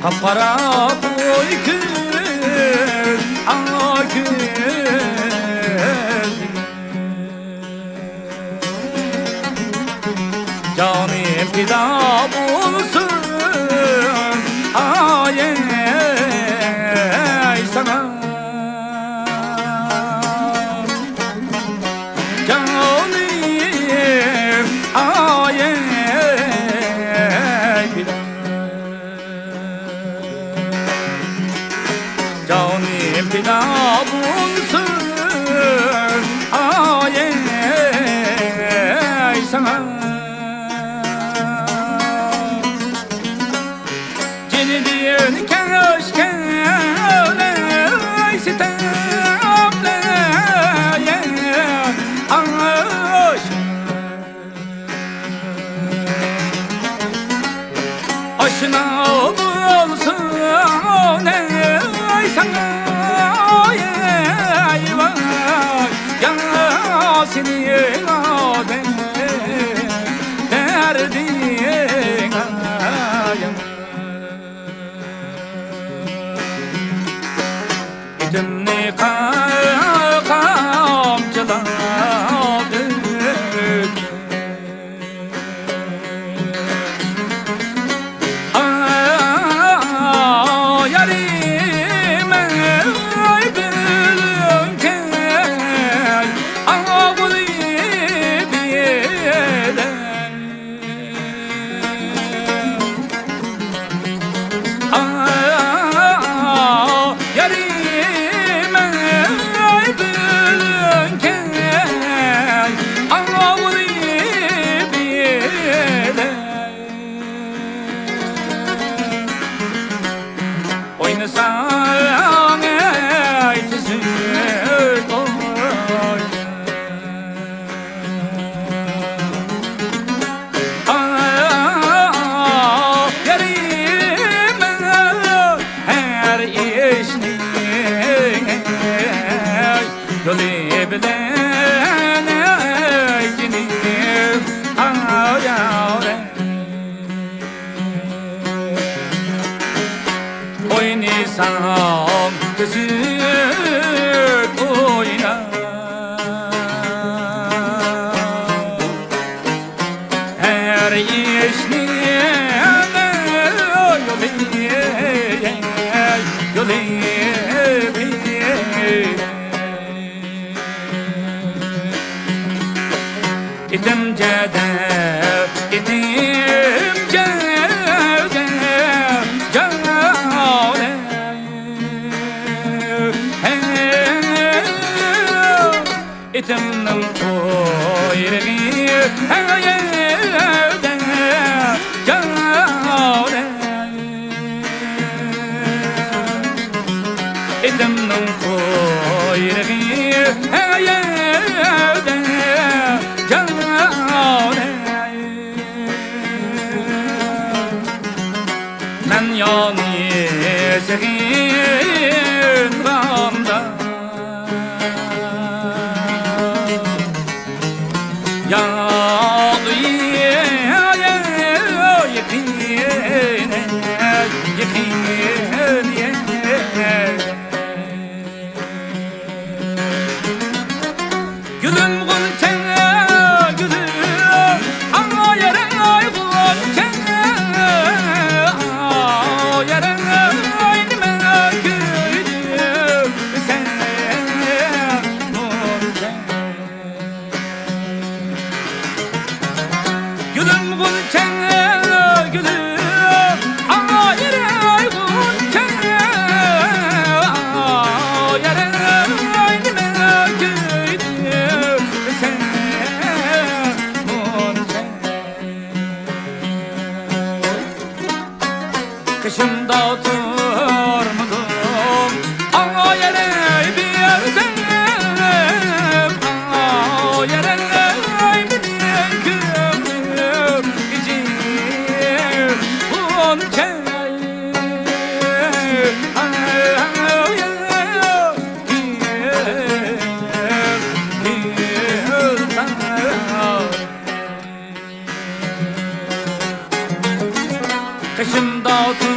Kapara koy kız kız canım fida bulsun ay sana canım ay fida canım fida bulsun ay sana Cenidin keşken sitemle aş aşına olsun ey sana eyvah ya seni adem derdin ayım Dümni kamçıladı yarime bülünken ağlı biyeden yarime bülünken ağlı biyeden Oynasan eytisi koy yarime her işini yolu bilen eykini Oynasam kızım oyna Her işini yolu İdim cede idim cede İtimnim koyreği evden canavre İtimnim koyreği evden canavre Men yani sehin ramda Ya Gülüm gülçen gülüm ama yere gülçen yere aynıma gülüm sen Gülüm gülçen gülüm ama yere gülçen yere aynıma gülüm sen Kışımda oturmadım ama yere bir yerde yere bir gülüm gecim bunca Kışımda oturmadım